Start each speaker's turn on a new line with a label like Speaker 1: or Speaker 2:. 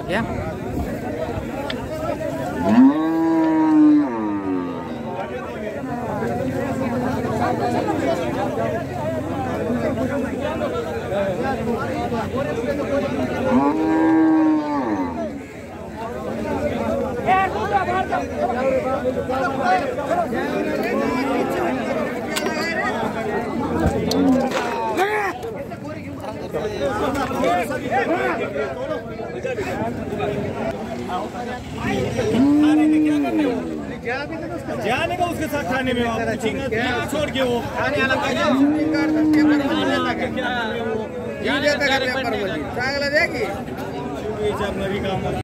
Speaker 1: क्या
Speaker 2: जाने का उसके साथ खाने में आप छोड़ के वो खाने आना चांगला द्या की